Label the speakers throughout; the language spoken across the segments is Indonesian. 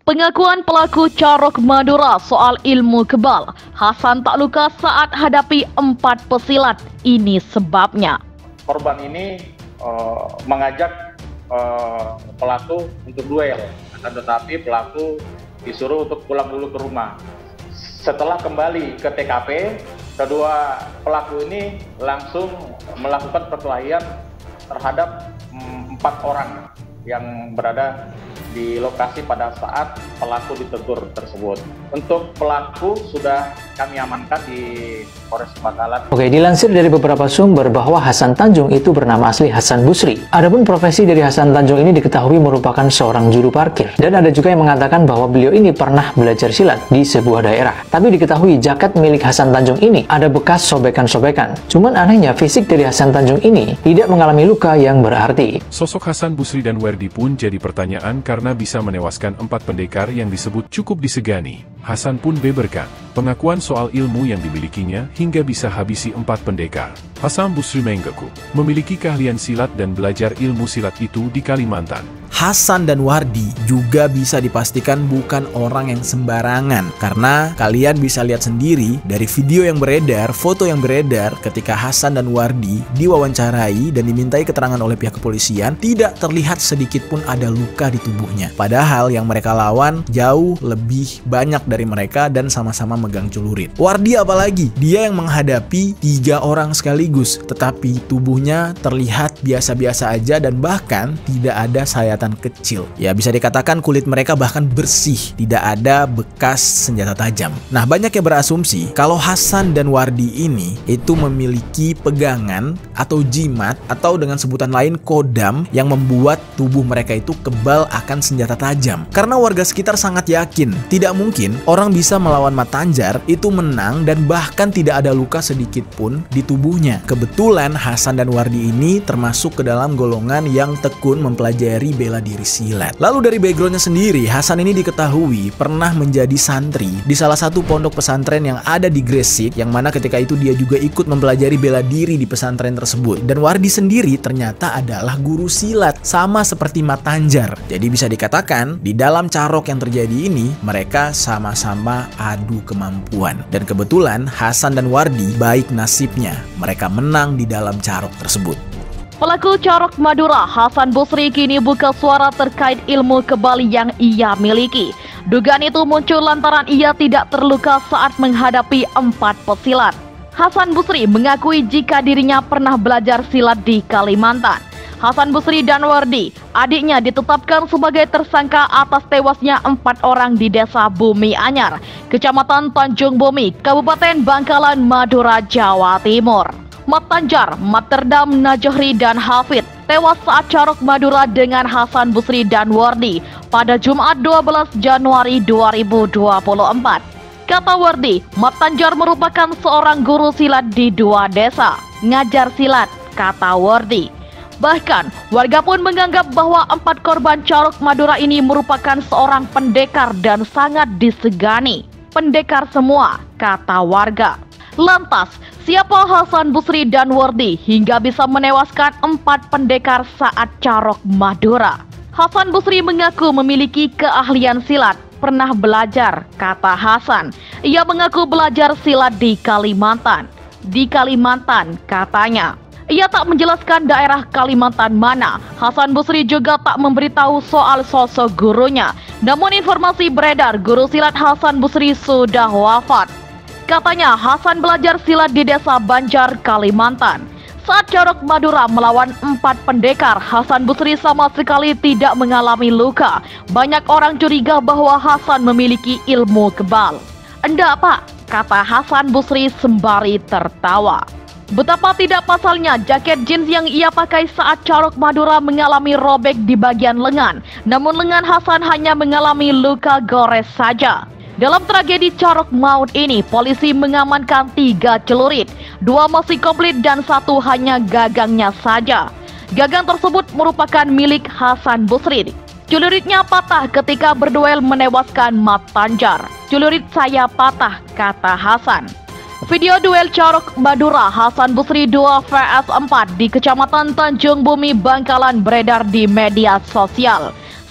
Speaker 1: Pengakuan pelaku Carok Madura soal ilmu kebal. Hasan tak luka saat hadapi 4 pesilat. Ini sebabnya.
Speaker 2: Korban ini mengajak pelaku untuk duel, tetapi pelaku disuruh untuk pulang dulu ke rumah. Setelah kembali ke TKP, kedua pelaku ini langsung melakukan perkelahian terhadap 4 orang yang berada di lokasi pada saat pelaku ditegur tersebut. Untuk pelaku sudah kami amankan di Polres Bangkalan.
Speaker 3: Oke, dilansir dari beberapa sumber bahwa Hasan Tanjung itu bernama asli Hasan Busri. Adapun profesi dari Hasan Tanjung ini diketahui merupakan seorang juru parkir. Dan ada juga yang mengatakan bahwa beliau ini pernah belajar silat di sebuah daerah. Tapi diketahui jaket milik Hasan Tanjung ini ada bekas sobekan-sobekan. Cuman anehnya fisik dari Hasan Tanjung ini tidak mengalami luka yang berarti.
Speaker 4: Sosok Hasan Busri dan Werdi pun jadi pertanyaan karena bisa menewaskan 4 pendekar yang disebut cukup disegani. Hasan pun beberkan pengakuan soal ilmu yang dimilikinya hingga bisa habisi 4 pendekar. Hasan Busri mengaku memiliki keahlian silat dan belajar ilmu silat itu di Kalimantan.
Speaker 5: Hasan dan Wardi juga bisa dipastikan bukan orang yang sembarangan, karena kalian bisa lihat sendiri dari video yang beredar, foto yang beredar ketika Hasan dan Wardi diwawancarai dan dimintai keterangan oleh pihak kepolisian, tidak terlihat sedikit pun ada luka di tubuhnya. Padahal yang mereka lawan jauh lebih banyak dari mereka dan sama-sama megang celurit. Wardi apalagi, dia yang menghadapi 3 orang sekaligus, tetapi tubuhnya terlihat biasa-biasa aja dan bahkan tidak ada sayatan kecil. Ya, bisa dikatakan kulit mereka bahkan bersih, tidak ada bekas senjata tajam. Nah, banyak yang berasumsi kalau Hasan dan Wardi ini itu memiliki pegangan atau jimat atau dengan sebutan lain kodam yang membuat tubuh mereka itu kebal akan senjata tajam. Karena warga sekitar sangat yakin tidak mungkin orang bisa melawan Mat Tanjar itu menang dan bahkan tidak ada luka sedikit pun di tubuhnya. Kebetulan Hasan dan Wardi ini termasuk ke dalam golongan yang tekun mempelajari bela diri silat. Lalu dari backgroundnya sendiri, Hasan ini diketahui pernah menjadi santri di salah satu pondok pesantren yang ada di Gresik, yang mana ketika itu dia juga ikut mempelajari bela diri di pesantren tersebut. Dan Wardi sendiri ternyata adalah guru silat, sama seperti Mat Tanjar. Jadi bisa dikatakan di dalam carok yang terjadi ini mereka sama-sama adu kemampuan. Dan kebetulan Hasan dan Wardi baik nasibnya, mereka menang di dalam carok tersebut.
Speaker 1: Pelaku Carok Madura, Hasan Busri, kini buka suara terkait ilmu kebal yang ia miliki. Dugaan itu muncul lantaran ia tidak terluka saat menghadapi 4 pesilat. Hasan Busri mengakui jika dirinya pernah belajar silat di Kalimantan. Hasan Busri dan Wardi, adiknya, ditetapkan sebagai tersangka atas tewasnya 4 orang di Desa Bumi Anyar, Kecamatan Tanjung Bumi, Kabupaten Bangkalan, Madura, Jawa Timur. Mat Tanjar, Mat Terdam, Najohri, dan Hafid tewas saat Carok Madura dengan Hasan Busri dan Wardi pada Jumat 12 Januari 2024. Kata Wardi, Mat Tanjar merupakan seorang guru silat di 2 desa. Ngajar silat, kata Wardi. Bahkan, warga pun menganggap bahwa 4 korban Carok Madura ini merupakan seorang pendekar dan sangat disegani. Pendekar semua, kata warga. Lantas, siapa Hasan Busri dan Wardi hingga bisa menewaskan 4 pendekar saat Carok Madura? Hasan Busri mengaku memiliki keahlian silat, pernah belajar, kata Hasan. Ia mengaku belajar silat di Kalimantan. Di Kalimantan, katanya. Ia tak menjelaskan daerah Kalimantan mana. Hasan Busri juga tak memberitahu soal sosok gurunya. Namun informasi beredar, guru silat Hasan Busri sudah wafat. Katanya Hasan belajar silat di Desa Banjar, Kalimantan. Saat Carok Madura melawan 4 pendekar, Hasan Busri sama sekali tidak mengalami luka. Banyak orang curiga bahwa Hasan memiliki ilmu kebal. Enggak, Pak, kata Hasan Busri sembari tertawa. Betapa tidak pasalnya, jaket jeans yang ia pakai saat Carok Madura mengalami robek di bagian lengan. Namun lengan Hasan hanya mengalami luka gores saja. Dalam tragedi Carok maut ini, polisi mengamankan 3 celurit, 2 masih komplit dan 1 hanya gagangnya saja. Gagang tersebut merupakan milik Hasan Busri. Celuritnya patah ketika berduel menewaskan Mat Tanjar. Celurit saya patah, kata Hasan. Video duel Carok Madura Hasan Busri 2 vs 4 di Kecamatan Tanjung Bumi, Bangkalan beredar di media sosial.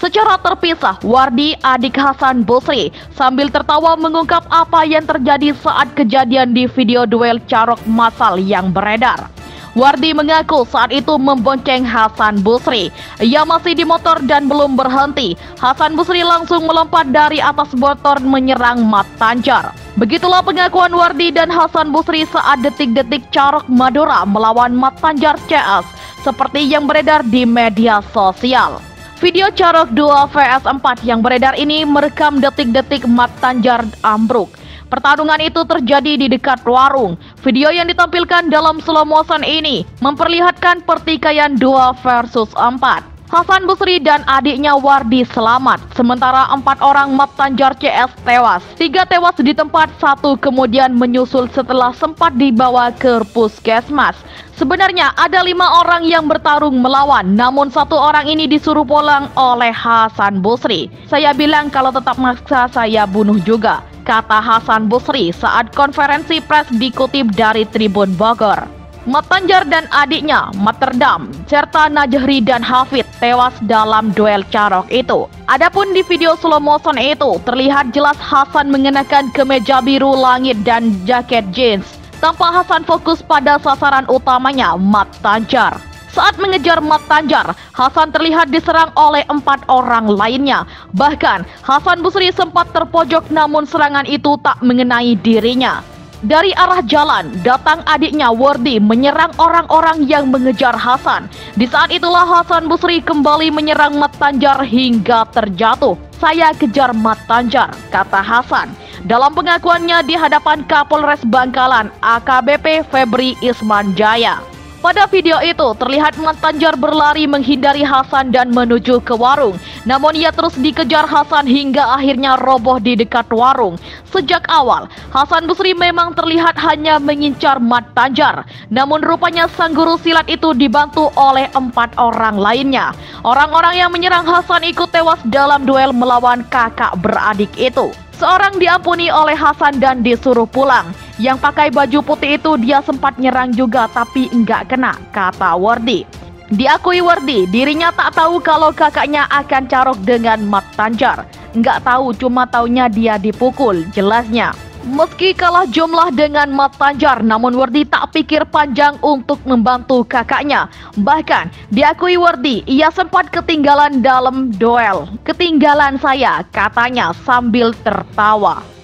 Speaker 1: Secara terpisah, Wardi, adik Hasan Basri, sambil tertawa mengungkap apa yang terjadi saat kejadian di video duel carok massal yang beredar. Wardi mengaku saat itu membonceng Hasan Basri. Ia masih di motor dan belum berhenti. Hasan Basri langsung melompat dari atas motor menyerang Mat Tanjar. Begitulah pengakuan Wardi dan Hasan Basri saat detik-detik carok Madura melawan Mat Tanjar CS, seperti yang beredar di media sosial. Video carok 2 vs 4 yang beredar ini merekam detik-detik Mat Tanjar ambruk. Pertarungan itu terjadi di dekat warung. Video yang ditampilkan dalam slow motion ini memperlihatkan pertikaian 2 versus 4. Hasan Basri dan adiknya Wardi selamat, sementara 4 orang Mat Tanjar CS tewas. 3 tewas di tempat, 1 kemudian menyusul setelah sempat dibawa ke puskesmas. Sebenarnya ada 5 orang yang bertarung melawan, namun 1 orang ini disuruh pulang oleh Hasan Basri. Saya bilang kalau tetap maksa saya bunuh juga, kata Hasan Basri saat konferensi pers dikutip dari Tribun Bogor. Mat Tanjar dan adiknya, Mat Terdam, serta Najhri dan Hafid tewas dalam duel carok itu. Adapun di video slow motion itu, terlihat jelas Hasan mengenakan kemeja biru langit dan jaket jeans. Tanpa Hasan fokus pada sasaran utamanya, Mat Tanjar. Saat mengejar Mat Tanjar, Hasan terlihat diserang oleh 4 orang lainnya. Bahkan, Hasan Basri sempat terpojok namun serangan itu tak mengenai dirinya. Dari arah jalan, datang adiknya Wardi menyerang orang-orang yang mengejar Hasan. Di saat itulah Hasan Basri kembali menyerang Mat Tanjar hingga terjatuh. Saya kejar Mat Tanjar, kata Hasan. Dalam pengakuannya di hadapan Kapolres Bangkalan, AKBP Febri Ismanjaya. Pada video itu, terlihat Mat Tanjar berlari menghindari Hasan dan menuju ke warung. Namun ia terus dikejar Hasan hingga akhirnya roboh di dekat warung. Sejak awal, Hasan Basri memang terlihat hanya mengincar Mat Tanjar. Namun rupanya sang guru silat itu dibantu oleh 4 orang lainnya. Orang-orang yang menyerang Hasan ikut tewas dalam duel melawan kakak beradik itu. Seorang diampuni oleh Hasan dan disuruh pulang. Yang pakai baju putih itu dia sempat nyerang juga tapi enggak kena, kata Wardi. Diakui Wardi, dirinya tak tahu kalau kakaknya akan carok dengan Mat Tanjar. Enggak tahu, cuma taunya dia dipukul, jelasnya. Meski kalah jumlah dengan Mat Tanjar, namun Wardi tak pikir panjang untuk membantu kakaknya. Bahkan, diakui Wardi, ia sempat ketinggalan dalam duel. Ketinggalan saya, katanya sambil tertawa.